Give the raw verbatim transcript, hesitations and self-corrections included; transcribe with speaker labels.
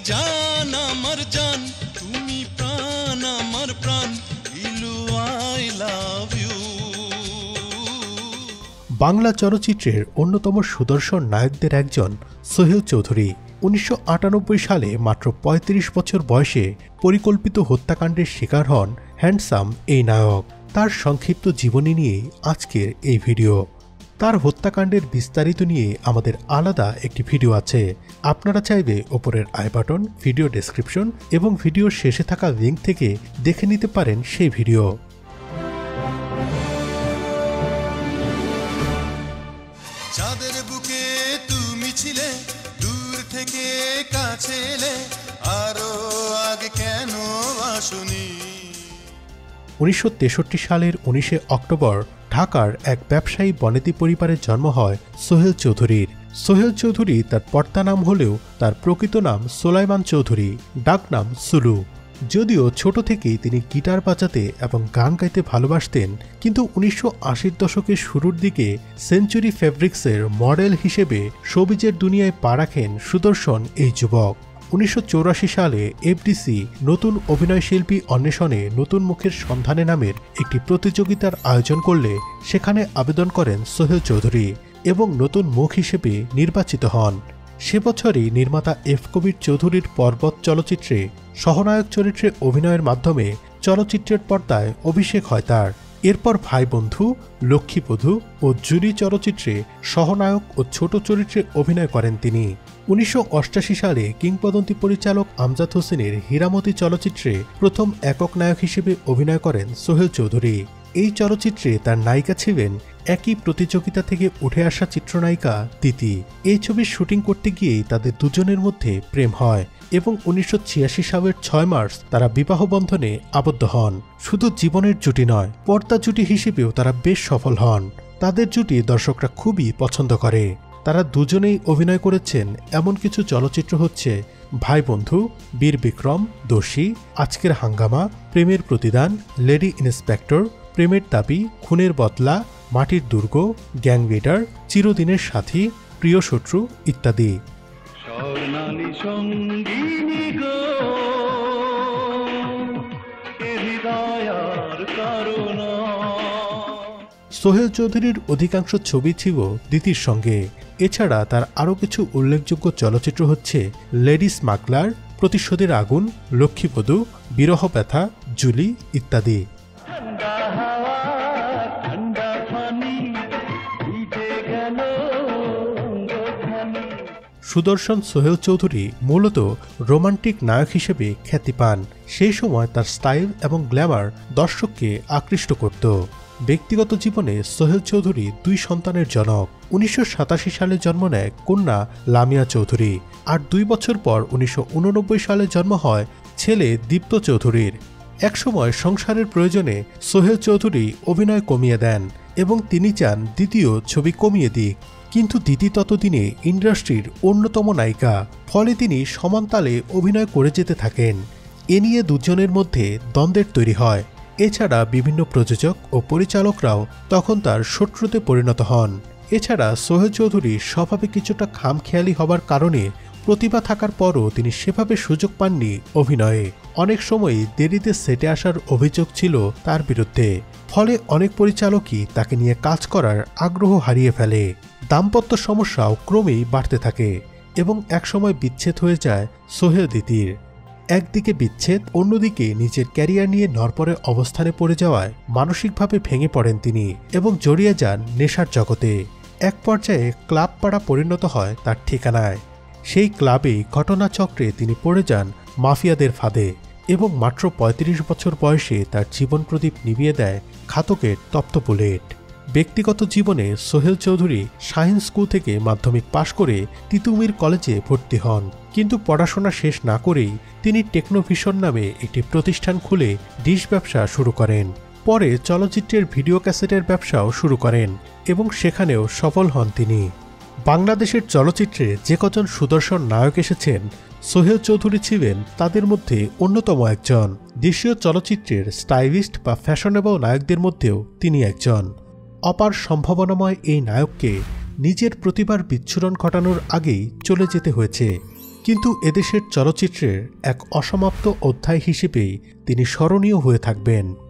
Speaker 1: জান আমার জান তুমি প্রাণ আমার প্রাণ ইলু আই লাভ ইউ।
Speaker 2: বাংলা চলচ্চিত্রের অন্যতম সুদর্শন নায়কদের একজন সোহেল চৌধুরী। উনিশশো আটানব্বই সালে মাত্র পঁয়ত্রিশ বছর বয়সে পরিকল্পিত হত্যাকাণ্ডের শিকার হন হ্যান্ডসাম এই নায়ক। তার সংক্ষিপ্ত জীবনী নিয়ে আজকের এই ভিডিও। তার হত্যাকাণ্ডের বিস্তারিত নিয়ে আমাদের আলাদা একটি ভিডিও আছে, আপনারা চাইবে ওপরের আই বাটন, ভিডিও ডেসক্রিপশন এবং ভিডিওর শেষে থাকা লিঙ্ক থেকে দেখে নিতে পারেন সেই ভিডিও।
Speaker 1: চাঁদের বুকে তুমি ছিলে, দূর থেকে কাছে এলে, আরো আগে কেন আসনি?
Speaker 2: উনিশশো তেষট্টি সালের উনিশে অক্টোবর ঢাকার এক ব্যবসায়ী বনেদি পরিবারে জন্ম হয় সোহেল চৌধুরীর। সোহেল চৌধুরী তার পর্দা নাম হলেও তার প্রকৃত নাম সোলাইমান চৌধুরী, ডাকনাম সুলু। যদিও ছোট থেকেই তিনি গিটার বাজাতে এবং গান গাইতে ভালোবাসতেন, কিন্তু উনিশশো আশির দশকের শুরুর দিকে সেঞ্চুরি ফেব্রিক্সের মডেল হিসেবে শোবিজের দুনিয়ায় পা রাখেন সুদর্শন এই যুবক। উনিশশো চৌরাশি সালে এফডিসি নতুন অভিনয়শিল্পী অন্বেষণে নতুন মুখের সন্ধানে নামের একটি প্রতিযোগিতার আয়োজন করলে সেখানে আবেদন করেন সোহেল চৌধুরী এবং নতুন মুখ হিসেবে নির্বাচিত হন। সে বছরই নির্মাতা এফ কবির চৌধুরীর পর্বত চলচ্চিত্রে সহনায়ক চরিত্রে অভিনয়ের মাধ্যমে চলচ্চিত্রের পর্দায় অভিষেক হয় তার। এরপর ভাই বন্ধু, লক্ষ্মীবধূ ও জুরি চলচ্চিত্রে সহনায়ক ও ছোট চরিত্রে অভিনয় করেন তিনি। উনিশশো অষ্টাশি সালে কিংবদন্তি পরিচালক আমজাদ হোসেনের হীরামতি চলচ্চিত্রে প্রথম একক নায়ক হিসেবে অভিনয় করেন সোহেল চৌধুরী। এই চলচ্চিত্রে তার নায়িকা ছিলেন একই প্রতিযোগিতা থেকে উঠে আসা চিত্রনায়িকা তিতি। এই ছবির শুটিং করতে গিয়েই তাদের দুজনের মধ্যে প্রেম হয় এবং উনিশশো ছিয়াশি সালের ছয় মার্চ তারা বিবাহ বন্ধনে আবদ্ধ হন। শুধু জীবনের জুটি নয়, পর্দা জুটি হিসেবেও তারা বেশ সফল হন। তাদের জুটি দর্শকরা খুবই পছন্দ করে। তারা দুজনেই অভিনয় করেছেন এমন কিছু চলচ্চিত্র হচ্ছে ভাই বন্ধু, বীর বিক্রম, দোষী, আজকের হাঙ্গামা, প্রেমের প্রতিদান, লেডি ইন্সপেক্টর, প্রেমের দাবি, খুনের বদলা, মাটির দুর্গ, গ্যাং লিডার, চিরদিনের সাথী, প্রিয় শত্রু ইত্যাদি। সোহেল চৌধুরীর অধিকাংশ ছবি ছিল দিতির সঙ্গে। এছাড়া তার আরও কিছু উল্লেখযোগ্য চলচ্চিত্র হচ্ছে লেডি স্মাগলার, প্রতিশোধের আগুন, লক্ষ্মীবধূ, বিরহ ব্যথা, জুলি ইত্যাদি। সুদর্শন সোহেল চৌধুরী মূলত রোমান্টিক নায়ক হিসেবে খ্যাতি পান। সেই সময় তার স্টাইল এবং গ্ল্যামার দর্শককে আকৃষ্ট করত। ব্যক্তিগত জীবনে সোহেল চৌধুরী দুই সন্তানের জনক। উনিশশো সাতাশি সালে জন্ম নেয় কন্যা লামিয়া চৌধুরী, আর দুই বছর পর উনিশশো উননব্বই সালে জন্ম হয় ছেলে দীপ্ত চৌধুরীর। একসময় সংসারের প্রয়োজনে সোহেল চৌধুরী অভিনয় কমিয়ে দেন এবং তিনি চান দ্বিতীয় ছবি কমিয়ে দিক, কিন্তু দিদি ততদিনে ইন্ডাস্ট্রির অন্যতম নায়িকা, ফলে তিনি সমানতালে অভিনয় করে যেতে থাকেন। এ নিয়ে দুজনের মধ্যে দ্বন্দ্বের তৈরি হয়। এছাড়া বিভিন্ন প্রযোজক ও পরিচালকরাও তখন তার শত্রুতে পরিণত হন। এছাড়া সোহেল চৌধুরী স্বভাবে কিছুটা খামখেয়ালি হবার কারণে প্রতিভা থাকার পরও তিনি সেভাবে সুযোগ পাননি অভিনয়ে। অনেক সময়ই দেরিতে সেটে আসার অভিযোগ ছিল তার বিরুদ্ধে, ফলে অনেক পরিচালকই তাকে নিয়ে কাজ করার আগ্রহ হারিয়ে ফেলে। দাম্পত্য সমস্যাও ক্রমেই বাড়তে থাকে এবং একসময় বিচ্ছেদ হয়ে যায় সোহেল দিতির। একদিকে বিচ্ছেদ, অন্যদিকে নিজের ক্যারিয়ার নিয়ে নড়পড়ে অবস্থানে পড়ে যাওয়ায় মানসিকভাবে ভেঙে পড়েন তিনি এবং জড়িয়ে যান নেশার জগতে। এক পর্যায়ে ক্লাব পাড়া পরিণত হয় তার ঠিকানায়। সেই ক্লাবেই ঘটনাচক্রে তিনি পড়ে যান মাফিয়াদের ফাঁদে এবং মাত্র পঁয়ত্রিশ বছর বয়সে তার জীবন প্রদীপ নিভিয়ে দেয় ঘাতকের তপ্ত বুলেট। ব্যক্তিগত জীবনে সোহেল চৌধুরী শাহিন স্কুল থেকে মাধ্যমিক পাশ করে তিতুমির কলেজে ভর্তি হন, কিন্তু পড়াশোনা শেষ না করেই তিনি টেকনোভিশন নামে একটি প্রতিষ্ঠান খুলে ডিশ ব্যবসা শুরু করেন। পরে চলচ্চিত্রের ভিডিও ক্যাসেটের ব্যবসাও শুরু করেন এবং সেখানেও সফল হন তিনি। বাংলাদেশের চলচ্চিত্রে যে কজন সুদর্শন নায়ক এসেছেন, সোহেল চৌধুরী ছিলেন তাদের মধ্যে অন্যতম একজন। দেশীয় চলচ্চিত্রের স্টাইলিস্ট বা ফ্যাশনেবল নায়কদের মধ্যেও তিনি একজন। অপার সম্ভাবনাময় এই নায়ককে নিজের প্রতিভার বিচ্ছুরণ ঘটানোর আগেই চলে যেতে হয়েছে। কিন্তু এদেশের চলচ্চিত্রের এক অসমাপ্ত অধ্যায় হিসেবেই তিনি স্মরণীয় হয়ে থাকবেন।